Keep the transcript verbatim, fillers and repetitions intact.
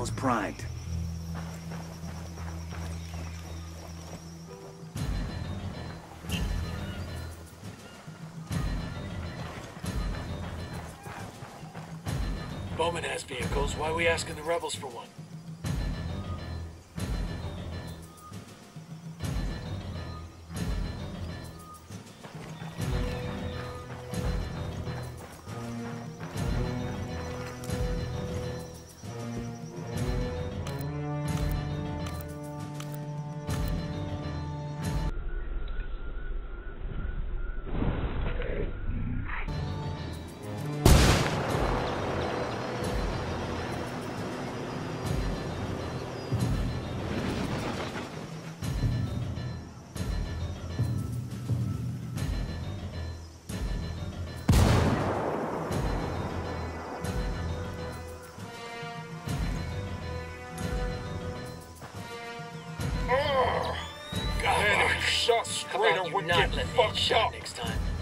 Almost primed. Bowman has vehicles. Why are we asking the rebels for one? Man, if you shot straight, I would get fucked up. Next time.